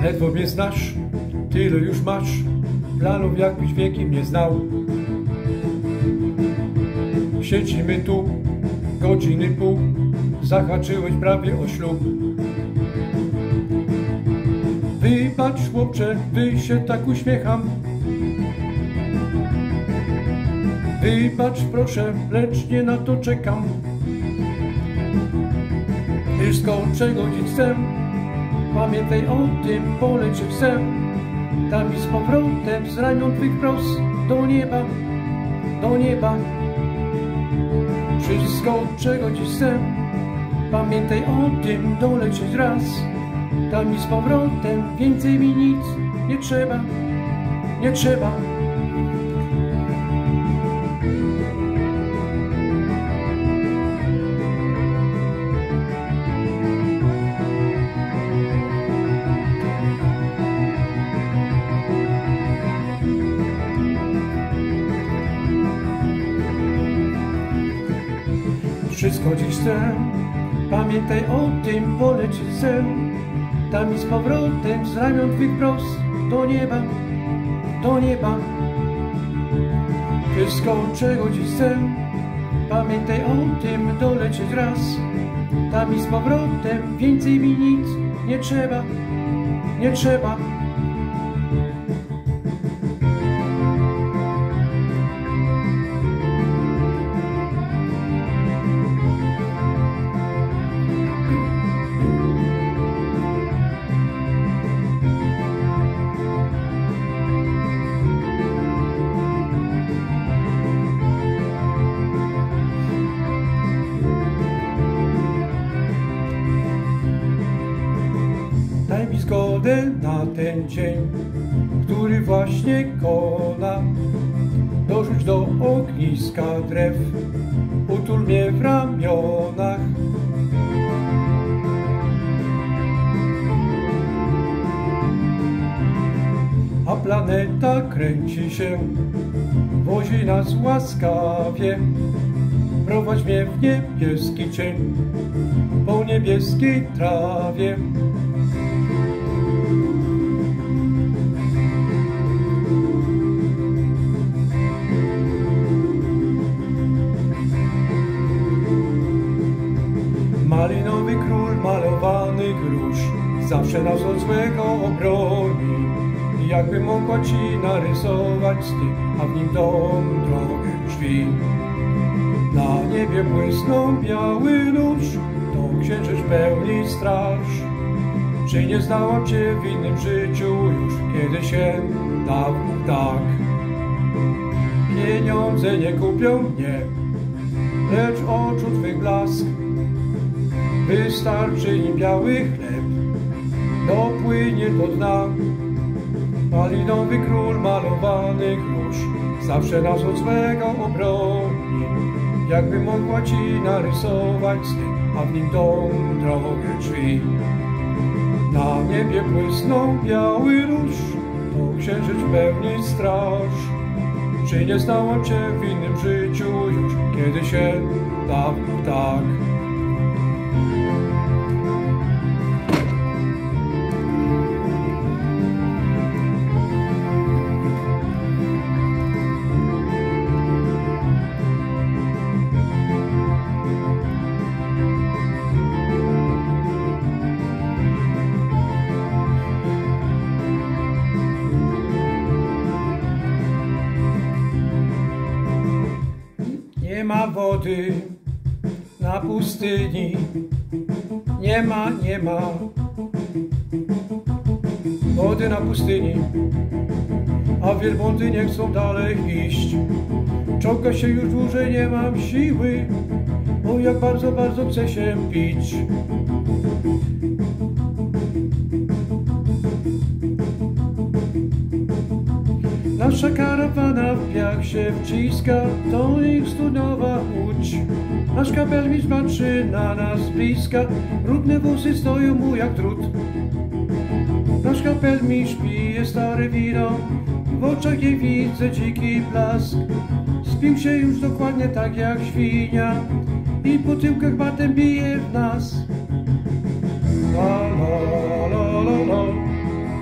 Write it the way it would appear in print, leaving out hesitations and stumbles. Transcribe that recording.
Ledwo mnie znasz, tyle już masz planów, jakbyś wieki mnie znał. Siedzimy tu godziny pół, zahaczyłeś prawie o ślub. Wybacz, chłopcze, gdy się tak uśmiecham. Wybacz, proszę, lecz nie na to czekam. Wszystko, czego dziś chcę, pamiętaj o tym, polecieć chcę. Tam i z powrotem z ramion twych prost do nieba, do nieba. Wszystko, czego dziś chcę, pamiętaj o tym, dolecieć raz. Tam i z powrotem, więcej mi nic nie trzeba, nie trzeba. Wszystko dziś chcę, pamiętaj o tym, polecieć chcę. Tam i z powrotem z ramion twych prost do nieba, do nieba. Wszystko, czego dziś chcę, pamiętaj o tym, dolecieć raz. Tam i z powrotem, więcej mi nic nie trzeba, nie trzeba. Daj mi zgodę na ten dzień, który właśnie kona. Dorzuć do ogniska drew, utul mnie w ramionach. A planeta kręci się, wozi nas łaskawie. Prowadź mnie w niebieski cień, po niebieskiej trawie. Malinowy król, malowany grusz, zawsze nas od złego obroni. Jakby mogła ci narysować styk, a w nim dom, drogę, drzwi. Na niebie błysnął biały nóż, to księżyc pełni straż. Czy nie znałam cię w innym życiu już kiedyś dawno tak? Pieniądze nie kupią mnie, lecz oczu twych blask. Wystarczy im biały chleb, dopłynie do dna. Malinowy król, malowany grusz, zawsze nas od złego obroni. Jakby mogła ci narysować styk, a w nim dom, drogę, drzwi. Na niebie błysnął biały róż, to księżyc pełni straż. Czy nie znałam cię w innym życiu już kiedyś dawno tak? Nie ma wody na pustyni, nie ma wody na pustyni, a wielbłądy nie chcą dalej iść. Czołga się już dłużej, nie mam siły, bo jak bardzo, bardzo chcę się pić. Nasza karawana w piach się wciska, to ich studniowa łódź. Nasz kapelmistrz patrzy na nas z bliska, brudne włosy stoją mu jak drut. Nasz kapelmistrz pije stare wino, w oczach jej widzę dziki blask. Spił się już dokładnie tak jak świnia i po tyłkach batem bije w nas. La la la la la,